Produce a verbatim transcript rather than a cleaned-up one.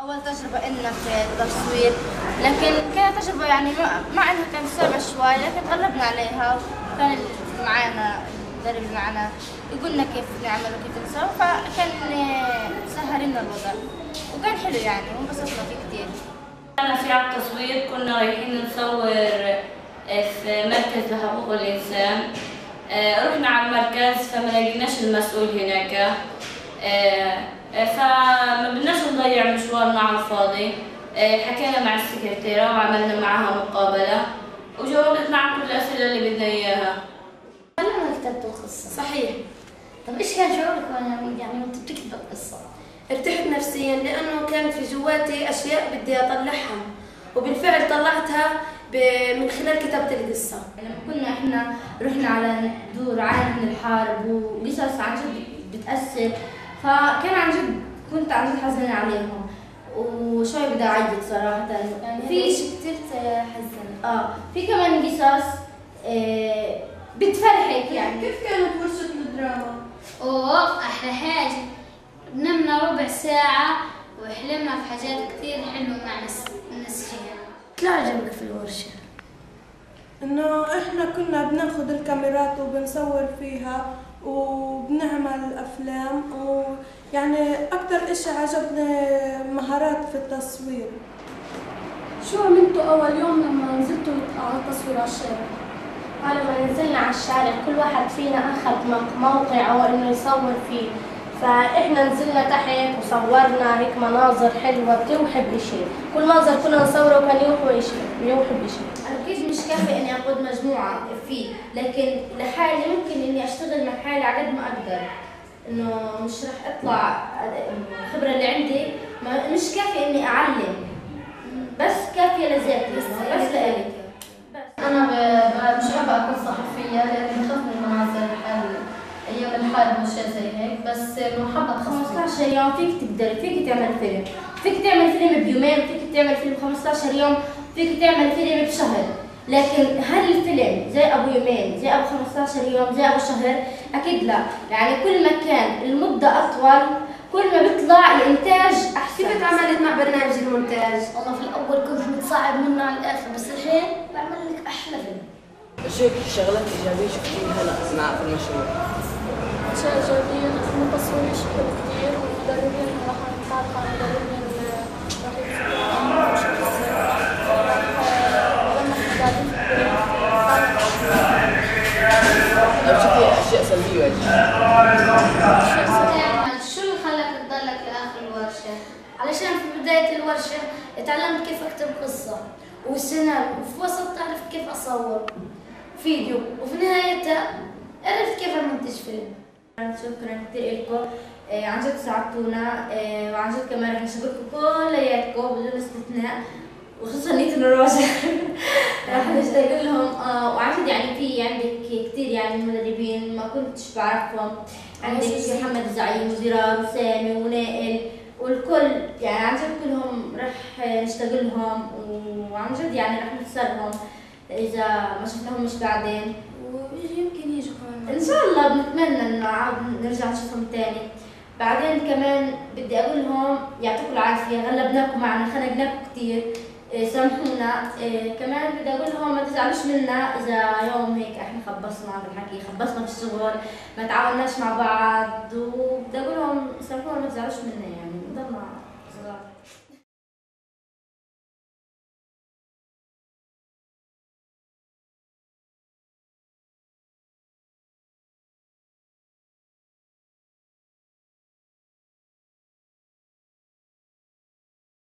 أول تجربة إلنا في التصوير، لكن كانت تجربة يعني مع إنها كانت صعبة شوي، لكن غلبنا عليها. وكان معنا المدرب اللي معنا يقول لنا كيف نعمل وكيف نسوي، فكان سهل لنا الوضع وكان حلو يعني وانبسطنا فيه كثير. أنا في على التصوير كنا رايحين نصور في مركز لحقوق الإنسان. رحنا على المركز فما لقيناش المسؤول هناك، فما بدناش نضيع مشوارنا على الفاضي. حكينا مع السكرتيرة وعملنا معها مقابلة وجاوبتنا على كل الأسئلة اللي بدنا إياها. أنا ما كتبت القصة. صحيح. طب إيش كان شعورك يعني وأنت بتكتب القصة؟ ارتحت نفسيا لأنه كانت في جواتي أشياء بدي أطلعها، وبالفعل طلعتها من خلال كتابة القصة. لما كنا إحنا رحنا على دور عالم من الحرب وقصص عن جد بتأثر، فكان عن جد كنت عن جد حزينة عليهم وشوي بدي أعيط صراحة. يعني في شيء كثير حزن. آه في كمان قصص آه بتفرحك يعني. كيف كانت ورشة الدراما؟ أوه أحلى حاجة، نمنا ربع ساعة وحلمنا في حاجات كثير حلوة مع الناس فيها. شو عجبك في الورشة؟ إنه إحنا كنا بناخد الكاميرات وبنصور فيها وبنعمل أفلام، ويعني أكتر إشي عجبني مهارات في التصوير. شو عملتوا أول يوم لما نزلتوا على التصوير على الشارع؟ على ما نزلنا على الشارع كل واحد فينا أخذ موقع أو إنه يصور فيه، فإحنا نزلنا تحت وصورنا هيك مناظر حلوة بتوحي بإشي، كل منظر كنا نصوره كان يوحي إشي يوحي بإشي. أنا أكيد مش كافي إني أقود مجموعة فيه، لكن لحالي ممكن إني أشتغل مع حالي على قد ما أقدر. إنه مش رح أطلع الخبرة اللي عندي مش كافي إني أعلم، بس كافية لذاتي بس لإلي. أنا مش حابة أكون صحفية لأني بخاف من المناظر أيام الحرب وشي زي هيك، بس إنه حابة أتخصص. خمسطعش يوم فيك تقدري، فيك تعمل فيلم، فيك تعمل فيلم بيومين، فيك تعمل فيلم خمسطعش يوم، فيك تعمل فيلم بشهر. لكن هل الفيلم زي أبو يومين، زي أبو خمسطعش يوم، زي أبو شهر؟ أكيد لا، يعني كل ما كان المدة أطول كل ما بيطلع الإنتاج أحسن. كيف تعاملت مع برنامج المونتاج؟ والله في الأول كنت متصعب منه على الآخر، بس الحين بعمل لك أحلى فيلم. شو شغلات إيجابية شفتيها هلا مع في المشروع؟ أشياء إيجابية إنه تصوير حلو كثير، والمدربين راح نتعرف على مدربين راح يفيدونا بشكل كثير. لما إحنا قاعدين في البيت طيب شفتي أشياء سلبية شو اللي خلاك تضلك لآخر الورشة؟ علشان في بداية الورشة اتعلمت كيف أكتب قصة وسيناريو، وفي وسط تعرف كيف أصور فيديو، وفي نهايتها عرفت كيف أمنتج فيلم. شكرا كثير لكم، آه عن جد ساعدتونا، آه وعن جد كمان رح نشكركم كلياتكم بدون استثناء، وخصوصا نية الرواجة رح نشتاق لهم. آه وعن جد يعني في عندك كثير يعني مدربين ما كنتش بعرفهم، عندك محمد الزعيم وزرار وسامي ونائل والكل، يعني عن جد كلهم رح نشتاق لهم، وعن جد يعني رح نخسرهم إذا ما شفناهم مش بعدين، ويمكن يجوا كمان إن شاء الله. بنتمنى إنه عاد نرجع نشوفهم تاني. بعدين كمان بدي أقول لهم يعطيكم العافية، غلبناكم معنا، خنقناكم كثير، سامحونا. كمان بدي أقول لهم ما تزعلوش منا إذا يوم هيك إحنا خبصنا بالحكي، خبصنا في الشغل، ما تعاوناش مع بعض، وبدي أقول لهم سامحونا ما تزعلوش منا، يعني ضلنا صغار.